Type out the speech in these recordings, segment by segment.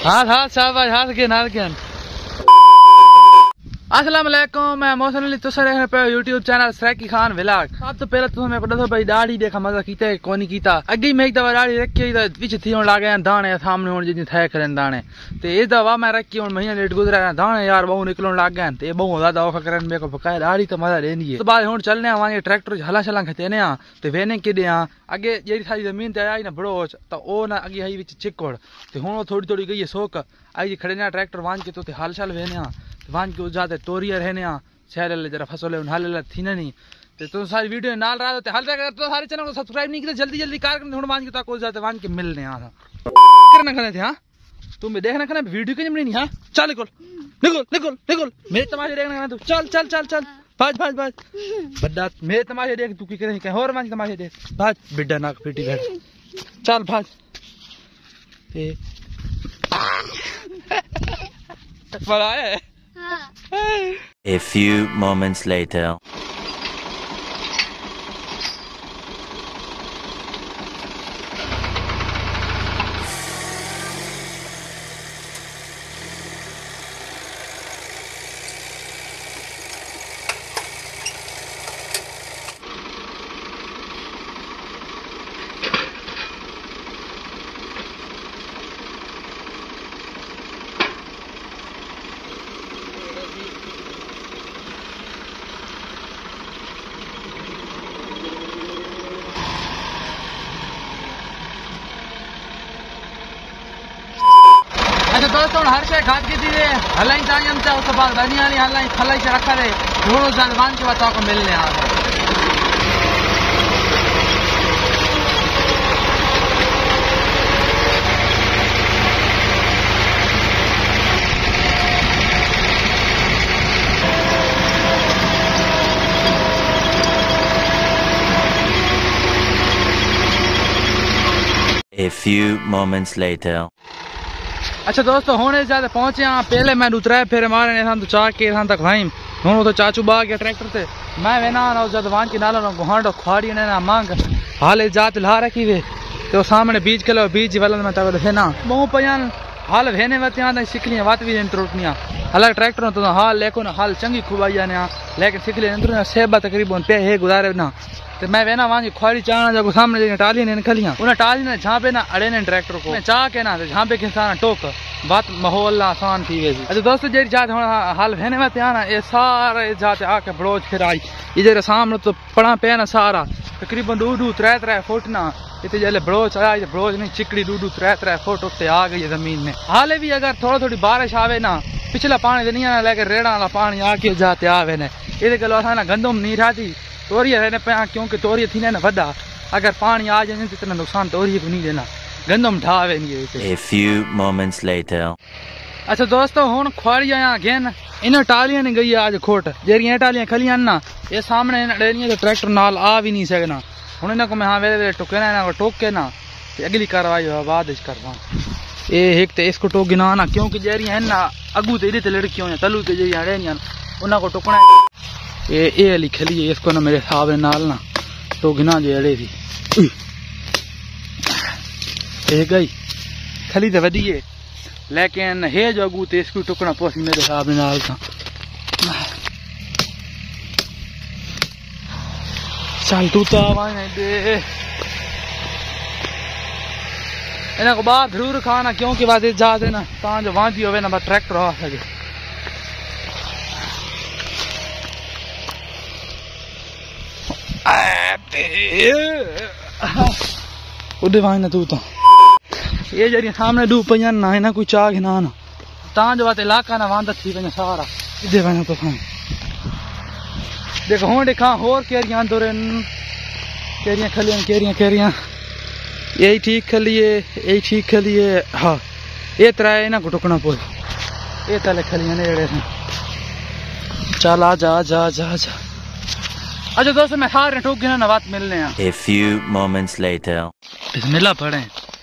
हाथ शाबाश हाथ के अस्सलाम वालेकुम मैं मौसम अली तुस देख रहे पे YouTube channel Saraiki Khan vlog. सब तो पहले तो मैं पता भाई दाढ़ी देखा मजा कीता कोनी कीता अगे मैं एक दफा दाढ़ी रखी तो विच थी होने लग गए दाने सामने हुन जितनी थे करें दाने ते इस दफा मैं रखी हुन महीना लेट गुजरा दाने यार बहु निकलन लग गए ते बहु ज्यादा औखा करन मेरे को पकाए दाढ़ी तो मजा लेनी है। तो बाद हुन चलने आवांगे ट्रैक्टर हला शला खतेने आ ते वेने किडे आ अगे जेडी सारी जमीन ते आई ना बड़ोच तो ओ ना अगे आई विच चिक्कोड़ ते हुन थोड़ी थोड़ी गई सोक आई खड़े ना ट्रैक्टर वांज के तो हल शल वेने आ वांज के जाते तोरिया रहने आ शहर जरा फसले हल थी नहीं तो सारी वीडियो नाल रहा तो हल तो सारे चैनल को सब्सक्राइब नहीं किया जल्दी जल्दी कार करने वांज के ताको जाते वांज के मिलने आ करना खने थे। हां तुम भी देखना खने वीडियो के नहीं। हां चल निकल निकल निकल निकल मेरे तमाशे देखना खने तू चल चल चल चल भाज भाज भाज बड्डा मेरे तमाशे देख तू की करे कहीं और वांज तमाशे देख भाज बिड्डा नाक पीटी बैठ चल भाज ए बड़ा है। A few moments later. अच्छा दोस्तों हर शे खाद की थी हलाई तायम चा उस बाद बनी वाली हलाई खलाई से रखा रे थोड़ा सा मान के बाद को मिलने आ A few moments later. अच्छा दोस्तों होने ज्यादा पहुंचे हैं पहले मैं उतरा फिर मारे तो चाह के तक भाई हूँ तो चाचू बा गया ट्रैक्टर से मैं वेना जब वान की नाला गुहांडो खुआड़ी ने ना मांग हाल जात ला रखी वे तो सामने बीज के लो बीज वाला मैं तक है ना बहु पयान हाल वेने वत सिकलियां वात भी टूटनिया हालांकि ट्रैक्टर तो हाल लेको ना हाल चंगी खुबाई ने लेकिन सिकली सेबा तकरीबन पे है गुजारे ना तो मैं वेना वहां खुआड़ी चाहना जब सामने टाली ने निकलियां उन्हें टाली ने झांपे ना अड़े ने ट्रैक्टर को चाह के ना झांपे के सारा टोक बात माहौल आसान थी वे। अच्छा दोस्तों जेडी जाते हाल वेने में आना ये सारे जाते आके बड़ोच फिर आई इधर सामने तो पड़ा पे ना सारा तकरीबन 2-3 फुट ना इतने जल्द बड़ोच आया बड़ोच नहीं चिकड़ी 2-3 फुट उत्ते आ गई जमीन में। हाले भी अगर थोड़ी बारिश आवे ना पिछला पानी तो नहीं आना लेकिन रेड़ा वाला पानी आके जाते आवे ने ये गलो असा गंदम नहीं रहती तोरिया रहने पे क्योंकि तोरिया थी ना वदा अगर पानी आ जाए तो इतना नुकसान तोरिया को नहीं देना गंदम ढावे नहीं। A few moments later. अच्छा दोस्तों हुन खुआड़िया यहाँ गेन इन टालियां नहीं गई आज खोट जेरिया टालियां खलियां ना ये सामने डेनिया तो ट्रैक्टर नाल आ भी नहीं सकना हुन इन्हें को मैं हाँ वेले टोके ना इन्हें को टोक के ना अगली कार्रवाई बाद करवा ये एक तो इसको टोक गिना ना क्योंकि जेरिया है ना अगू तो इधर लड़कियों तलू तो जेरिया डेनिया उन्हें को टोकना ये अली खली है इसको ना मेरे हिसाब नाल ना तो गिना जो अड़े थी गई खली तो वधी है लेकिन है जो अगू तो इसको टुकना पोसी मेरे हिसाब नाल था चल तू तो दे इन्हें को बात जरूर खाना क्योंकि बाद जा देना ता जो वांदी होवे ना ट्रैक्टर आ सके उधे वाई ना तू तो ये जरी सामने डू पन ना इना कोई चाह ना ना ता जो बात इलाका ना वांदा थी पे सारा इधे वाई ना तो खान देखो हूं देखा होर केरियां दोरन केरियां खलियां केरियां यही ठीक खलिए हाँ ये तराए ना को टुकना पोई ये तले खलियां ने एड़े चल आ जा जा जा जा। अच्छा दोस्तों मैं सारे टोक गिना ना बात मिलने हैं। A few moments later. बिस्मिल्लाह पढ़े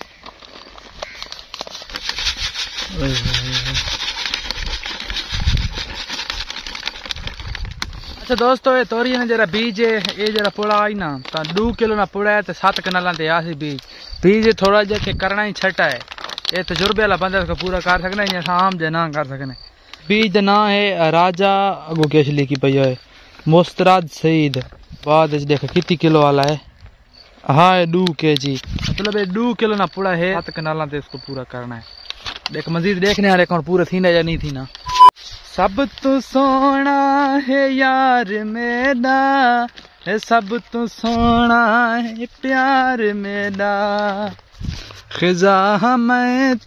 अच्छा दोस्तों ये तोरी ने जरा बीज ये जरा पुड़ा आई ना तो 2 किलो ना पुड़ा है तो 7 कनाल ते आसी बीज बीज थोड़ा जा के करना ही छटा है ये तजुर्बे वाला बंदा इसको पूरा कर सकना है, आम जे ना कर सकने। बीज का नाम है राजा अगो केश लिखी पई है मुस्तराद सईद। बाद देख कितनी किलो वाला है, हाँ 2 kg, मतलब ये 2 किलो ना पूरा है। 7 कनाला तो इसको पूरा करना है। देख मजीद देखने आ रहे पूरा थी ना या नहीं थी ना। सब तू सोना है यार मेरा, सब तू सोना है प्यार मेरा, खिजा मैं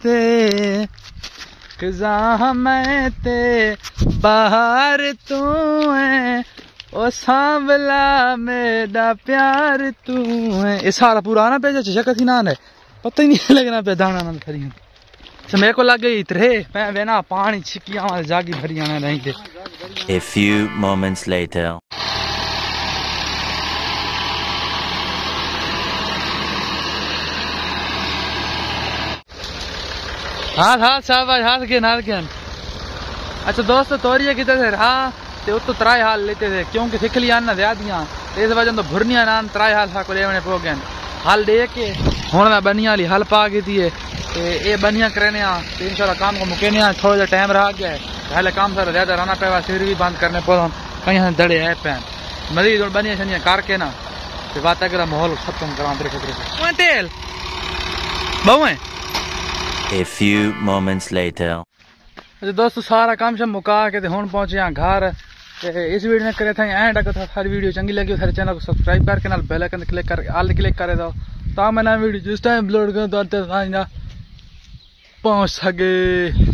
ते बाहर तू है, ओ सांवला मेरा प्यार तू है। ये सारा पुराना पेज चका थी ना, पता ही नहीं लगना पे दाना ना खरी। अच्छा मेरे को लग गई इतरे मैं वेना पानी छिकिया वहां जागी भरी आना नहीं थे। A few moments later. हाथ शाबाश, हाथ के। अच्छा दोस्तों तोरिया कितने थे रहा ते उतो 3 हाल लेते थे, क्योंकि सिख लिया ना ज्यादा इस वजह तो भुरनिया नान 3 हाल साको लेवने पो गए। हल दे के हुन मैं बनिया वाली हल पा की थी, ये बनिया करने इंशाल्लाह काम को मुकेने थोड़ा जा टाइम रहा गया है। पहले काम सारा ज्यादा रहना पे, सिर भी बंद करने पो कहीं दड़े है पैन मजीद बनिया शनिया करके ना बात अगर माहौल खत्म करा तेल बहु। A few moments later. अच्छा दोस्तों सारा काम शम मुका के हुन पहुंचे यहाँ घर। इस वीडियो ने करे थे एंड अगर सारी वीडियो चंगी लगी सारे चैनल को सब्सक्राइब करके नाल बेल आइकन क्लिक कर ऑल क्लिक करे दो, ता मैं नई वीडियो जिस टाइम अपलोड कर तो पहुंच सके।